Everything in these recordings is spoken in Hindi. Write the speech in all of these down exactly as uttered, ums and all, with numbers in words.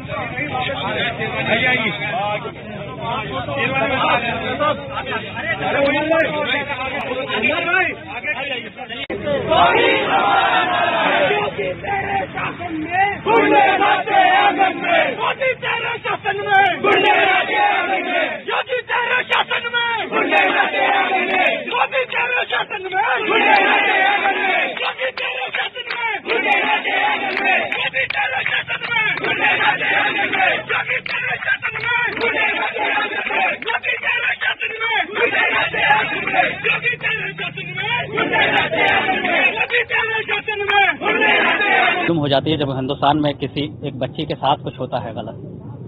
हो जाती है जब हिंदुस्तान में किसी एक बच्ची के साथ कुछ होता है गलत,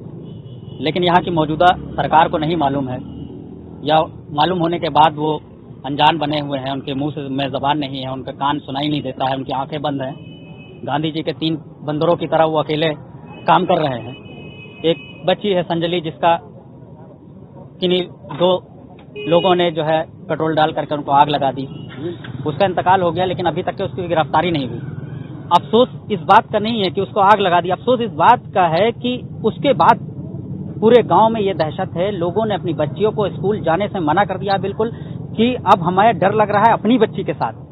लेकिन यहाँ की मौजूदा सरकार को नहीं मालूम है, या मालूम होने के बाद वो अनजान बने हुए हैं, उनके मुंह से में जबान नहीं है, उनका कान सुनाई नहीं देता है, उनकी आंखें बंद हैं। गांधी जी के तीन बंदरों की तरह वो अकेले काम कर रहे हैं। एक बच्ची है संजली, जिसका किन्हीं दो लोगों ने जो है पेट्रोल डाल करके उनको आग लगा दी। उसका इंतकाल हो गया, लेकिन अभी तक के उसकी गिरफ्तारी नहीं हुई। अफसोस इस बात का नहीं है कि उसको आग लगा दी, अफसोस इस बात का है कि उसके बाद पूरे गांव में ये दहशत है। लोगों ने अपनी बच्चियों को स्कूल जाने से मना कर दिया बिल्कुल, कि अब हमें डर लग रहा है अपनी बच्ची के साथ।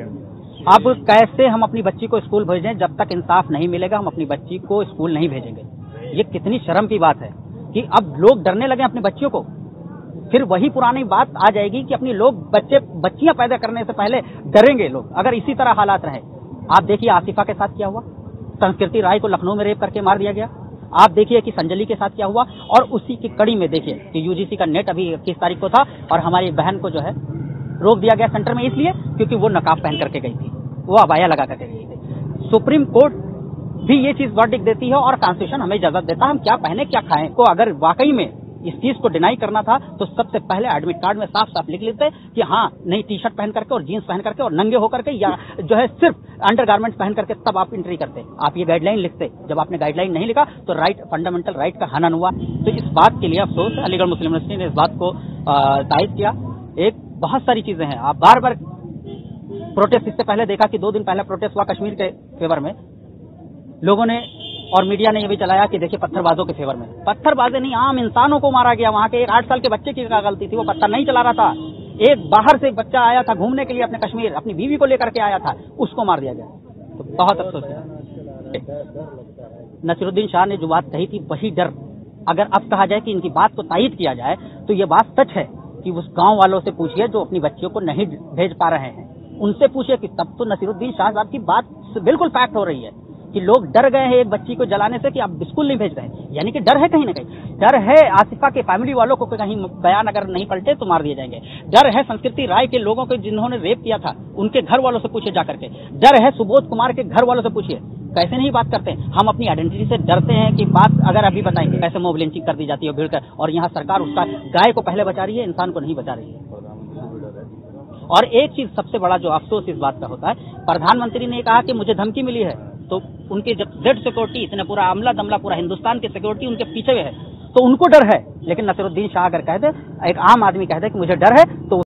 अब कैसे हम अपनी बच्ची को स्कूल भेजें? जब तक इंसाफ नहीं मिलेगा हम अपनी बच्ची को स्कूल नहीं भेजेंगे। ये कितनी शर्म की बात है कि अब लोग डरने लगे अपनी बच्चियों को। फिर वही पुरानी बात आ जाएगी कि अपनी लोग बच्चे बच्चियां पैदा करने से पहले डरेंगे लोग, अगर इसी तरह हालात रहे। आप देखिए आसिफा के साथ क्या हुआ, संस्कृति राय को लखनऊ में रेप करके मार दिया गया। आप देखिए कि संजली के साथ क्या हुआ, और उसी की कड़ी में देखिए कि यूजीसी का नेट अभी इक्कीस तारीख को था और हमारी बहन को जो है रोक दिया गया सेंटर में, इसलिए क्योंकि वो नकाब पहन करके गई थी, वो अबाया लगा करके गई थी। सुप्रीम कोर्ट भी ये चीज वर्डिक्ट देती है और कॉन्स्टिट्यूशन हमें इजाजत देता है हम क्या पहने क्या खाएं। को अगर वाकई में इस चीज को डिनाई करना था तो सबसे पहले एडमिट कार्ड में साफ साफ लिख लेते कि हाँ नहीं टी शर्ट पहन करके और जीन्स पहन करके और नंगे होकर के, या जो है सिर्फ अंडरगारमेंट्स पहन करके, तब आप एंट्री करते। आप ये गाइडलाइन लिखते। जब आपने गाइडलाइन नहीं लिखा तो राइट, फंडामेंटल राइट का हनन हुआ। तो इस बात के लिए अफसोस, अलीगढ़ मुस्लिम यूनिवर्सिटी ने इस बात को तायद किया। एक बहुत सारी चीजें हैं, आप बार बार प्रोटेस्ट, इससे पहले देखा कि दो दिन पहले प्रोटेस्ट हुआ कश्मीर के फेवर में, लोगों ने और मीडिया ने यह भी चलाया कि देखिए पत्थरबाजों के फेवर में। पत्थरबाजें नहीं, आम इंसानों को मारा गया। वहां के एक आठ साल के बच्चे की क्या गलती थी? वो पत्थर नहीं चला रहा था। एक बाहर से बच्चा आया था घूमने के लिए अपने कश्मीर, अपनी बीवी को लेकर के आया था, उसको मार दिया गया। तो बहुत अफसोस है। नसीरुद्दीन शाह ने जो बात कही थी वही डर, अगर अब कहा जाए कि इनकी बात को तायद किया जाए तो ये बात सच है कि उस गांव वालों से पूछिए जो अपनी बच्चियों को नहीं भेज पा रहे हैं, उनसे पूछिए कि तब तो नसीरुद्दीन शाह साहब की बात बिल्कुल फैक्ट हो रही है कि लोग डर गए हैं एक बच्ची को जलाने से कि आप स्कूल नहीं भेज रहे। यानी कि डर है, कहीं ना कहीं डर है आसिफा के फैमिली वालों को, कहीं बयान अगर नहीं पलटे तो मार दिए जाएंगे। डर है संस्कृति राय के लोगों को जिन्होंने रेप किया था, उनके घर वालों से पूछे जाकर के। डर है सुबोध कुमार के घर वालों से पूछिए, कैसे नहीं बात करते। हम अपनी आइडेंटिटी से डरते हैं कि बात अगर अभी बताएंगे कैसे मोब लिंचिंग कर दी जाती है भीड़ कर, और यहाँ सरकार उसका गाय को पहले बचा रही है, इंसान को नहीं बचा रही है। और एक चीज सबसे बड़ा जो अफसोस इस बात का होता है, प्रधानमंत्री ने कहा कि मुझे धमकी मिली है, तो उनके जब जेड सिक्योरिटी, इतने पूरा अमला दमला पूरा हिंदुस्तान की सिक्योरिटी उनके पीछे है, तो उनको डर है। लेकिन नसीरुद्दीन शाह अगर कहते, एक आम आदमी कहते कि मुझे डर है, तो